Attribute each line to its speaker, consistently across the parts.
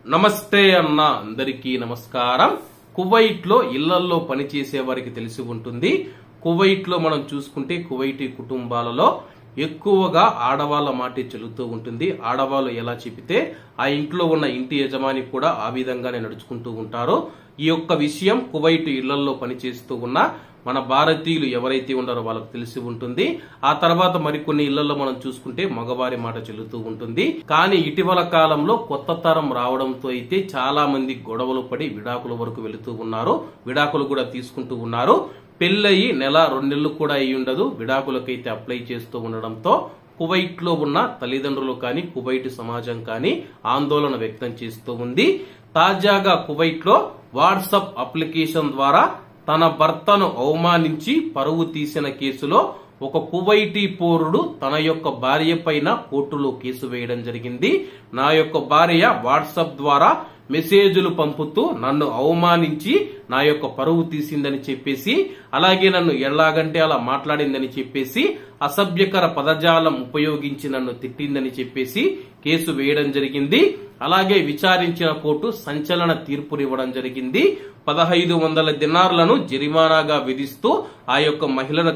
Speaker 1: నమస్తే అన్న అందరికీ నమస్కారం. కువైట్ లో ఇళ్లల్లో పనిచేసే వారికి తెలిసి ఉంటుంది. కువైట్ లో మనం చూసుకుంటే కువైటీ కుటుంబాలలో ఎక్కువగా ఆడవాళ్ల మాటే చెల్లుతూ ఉంటుంది. ఆడవాళ్లు ఎలా చెబితే ఆ ఇంట్లో ఉన్న ఇంటి యజమాని కూడా ఆ విధంగానే నడుచుకుంటూ ఉంటారు. ఈ యొక్క విషయం కువైట్ ఇళ్లలో పనిచేస్తూ ఉన్న మన భారతీయులు ఎవరైతే ఉన్నారో వాళ్ళకి తెలిసి ఉంటుంది. ఆ తర్వాత మరికొన్ని ఇళ్లలో మనం చూసుకుంటే మగవారి మాట చెల్లుతూ ఉంటుంది. కానీ ఇటీవల కాలంలో కొత్త తరం రావడంతో అయితే చాలా మంది గొడవలు పడి విడాకుల వరకు వెళుతూ ఉన్నారు. విడాకులు కూడా తీసుకుంటూ ఉన్నారు. పెళ్లయి నెల 2 నెలలు కూడా అయి ఉండదు, విడాకులకైతే అప్లై చేస్తూ ఉండడంతో కువైట్ లో ఉన్న తల్లిదండ్రులు కానీ కువైట్ సమాజం కానీ ఆందోళన వ్యక్తం చేస్తూ ఉంది. తాజాగా కువైట్ లో వాట్సాప్ అప్లికేషన్ ద్వారా తన భర్తను అవమానించి పరువు తీసిన కేసులో ఒక కువైటీ పౌరుడు తన యొక్క భార్య పైన కోర్టులో కేసు వేయడం జరిగింది. నా యొక్క భార్య వాట్సాప్ ద్వారా మెసేజ్లు పంపుతూ నన్ను అవమానించి నా యొక్క పరువు తీసిందని చెప్పేసి, అలాగే నన్ను ఎలాగంటే అలా మాట్లాడిందని చెప్పేసి, అసభ్యకర పదజాలం ఉపయోగించి నన్ను తిట్టిందని చెప్పేసి కేసు వేయడం జరిగింది. అలాగే విచారించిన కోర్టు సంచలన తీర్పునివ్వడం జరిగింది. 1500 దినార్లను జరిమానాగా విధిస్తూ ఆ యొక్క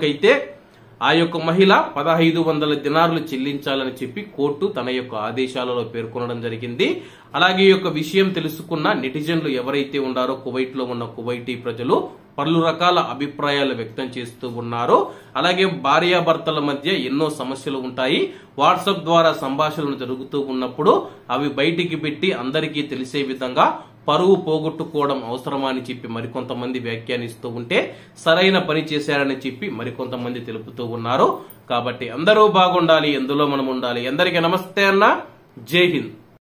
Speaker 1: మహిళ 1500 దినార్లు చెల్లించాలని చెప్పి కోర్టు తన యొక్క ఆదేశాలలో పేర్కొనడం జరిగింది. అలాగే ఈ యొక్క విషయం తెలుసుకున్న నెటిజన్లు ఎవరైతే ఉన్నారో కువైట్ లో ఉన్న కువైటీ ప్రజలు పలు రకాల అభిప్రాయాలు వ్యక్తం చేస్తూ ఉన్నారు. అలాగే భార్యాభర్తల మధ్య ఎన్నో సమస్యలు ఉంటాయి. వాట్సాప్ ద్వారా సంభాషణలు జరుగుతూ ఉన్నప్పుడు అవి బయటికి పెట్టి అందరికీ తెలిసే విధంగా పరువు పోగొట్టుకోవడం అవసరమా అని చెప్పి మరికొంతమంది వ్యాఖ్యానిస్తూ ఉంటే సరైన పని చేశారని చెప్పి మరికొంతమంది తెలుపుతూ ఉన్నారు. కాబట్టి అందరూ బాగుండాలి, ఎందులో మనం ఉండాలి. అందరికీ నమస్తే అన్న, జై హింద్.